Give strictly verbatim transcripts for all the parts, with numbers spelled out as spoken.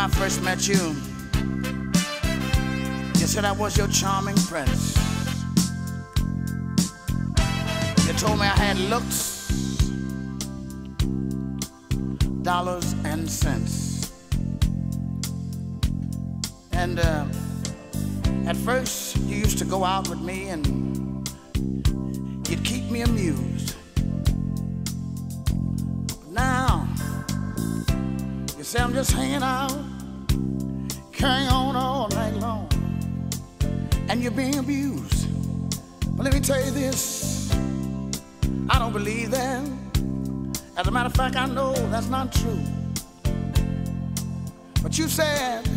I first met you, you said I was your charming prince. You told me I had looks, dollars and cents. And uh, at first you used to go out with me and you'd keep me amused. But now you say I'm just hanging out, carrying on all night long, and you're being abused. But let me tell you this, I don't believe that. As a matter of fact, I know that's not true. But you said,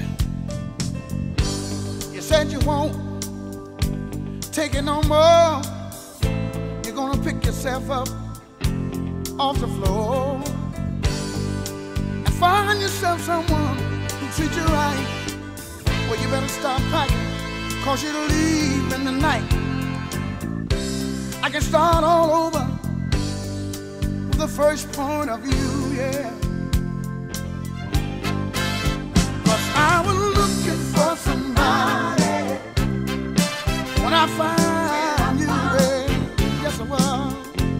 you said you won't take it no more. You're gonna pick yourself up off the floor and find yourself someone who treats you right. Well, you better start packing, cause you'll leave in the night. I can start all over with the first point of view, yeah. Cause I was looking for somebody when I found you, babe. Yes, I was.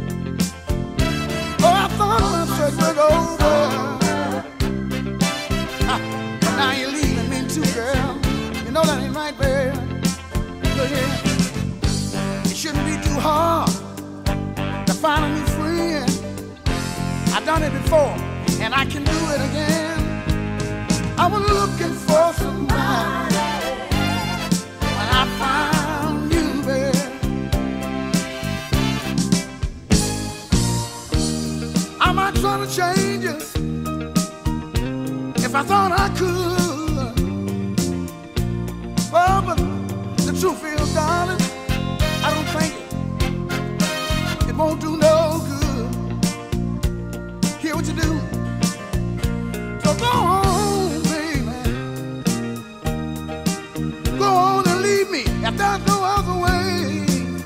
Oh, I thought my search was over. Ah, but now you're leaving me too, girl. You know that ain't right, babe. Look here. It shouldn't be too hard to find a new friend. I've done it before, and I can do it again. I was looking for somebody when I found you, babe. I might try to change it if I thought I could. Oh, but the truth is, darling, I don't think it, it won't do no good. Hear what you do? So go on, baby. Go on and leave me if there's no other way.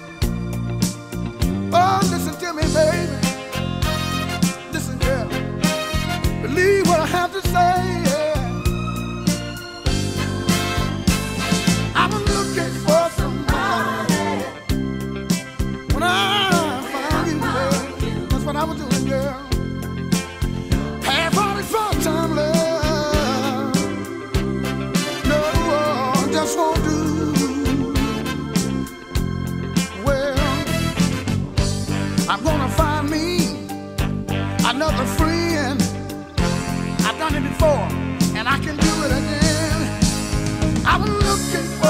Oh, listen to me, baby. Listen, girl. Believe what I have to say, yeah. I'm looking for somebody when I found you, girl. That's what I was doing, girl. Half-hearted part-time love, no, just won't do. Well, I'm gonna find me another friend. I've done it before, and I can do it again. I'm looking